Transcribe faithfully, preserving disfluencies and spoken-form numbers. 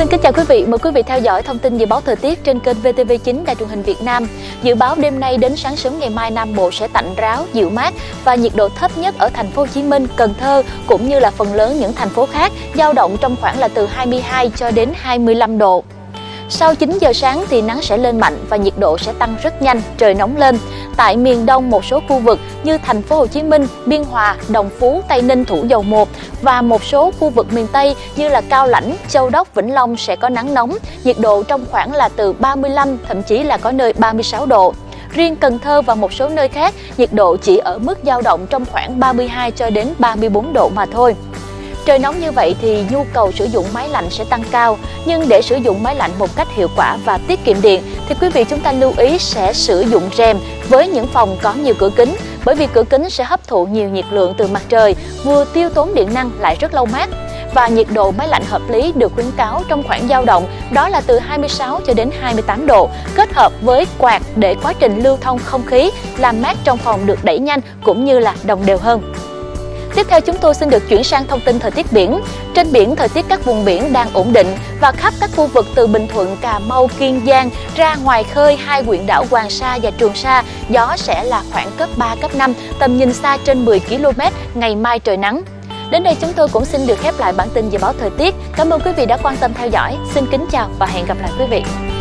Xin kính chào quý vị, mời quý vị theo dõi thông tin dự báo thời tiết trên kênh vê tê vê chín Đài truyền hình Việt Nam. Dự báo đêm nay đến sáng sớm ngày mai Nam Bộ sẽ tạnh ráo, dịu mát và nhiệt độ thấp nhất ở thành phố Hồ Chí Minh, Cần Thơ cũng như là phần lớn những thành phố khác dao động trong khoảng là từ hai mươi hai cho đến hai mươi lăm độ. Sau chín giờ sáng thì nắng sẽ lên mạnh và nhiệt độ sẽ tăng rất nhanh, trời nóng lên. Tại miền Đông một số khu vực như thành phố Hồ Chí Minh, Biên Hòa, Đồng Phú, Tây Ninh, Thủ Dầu Một và một số khu vực miền Tây như là Cao Lãnh, Châu Đốc, Vĩnh Long sẽ có nắng nóng, nhiệt độ trong khoảng là từ ba mươi lăm thậm chí là có nơi ba mươi sáu độ. Riêng Cần Thơ và một số nơi khác, nhiệt độ chỉ ở mức dao động trong khoảng ba mươi hai cho đến ba mươi bốn độ mà thôi. Trời nóng như vậy thì nhu cầu sử dụng máy lạnh sẽ tăng cao, nhưng để sử dụng máy lạnh một cách hiệu quả và tiết kiệm điện thì quý vị chúng ta lưu ý sẽ sử dụng rèm với những phòng có nhiều cửa kính, bởi vì cửa kính sẽ hấp thụ nhiều nhiệt lượng từ mặt trời, vừa tiêu tốn điện năng lại rất lâu mát. Và nhiệt độ máy lạnh hợp lý được khuyến cáo trong khoảng dao động đó là từ hai mươi sáu cho đến hai mươi tám độ, kết hợp với quạt để quá trình lưu thông không khí làm mát trong phòng được đẩy nhanh cũng như là đồng đều hơn. Tiếp theo chúng tôi xin được chuyển sang thông tin thời tiết biển. Trên biển, thời tiết các vùng biển đang ổn định và khắp các khu vực từ Bình Thuận, Cà Mau, Kiên Giang ra ngoài khơi hai huyện đảo Hoàng Sa và Trường Sa, gió sẽ là khoảng cấp ba, cấp năm, tầm nhìn xa trên mười ki lô mét, ngày mai trời nắng. Đến đây chúng tôi cũng xin được khép lại bản tin dự báo thời tiết. Cảm ơn quý vị đã quan tâm theo dõi. Xin kính chào và hẹn gặp lại quý vị.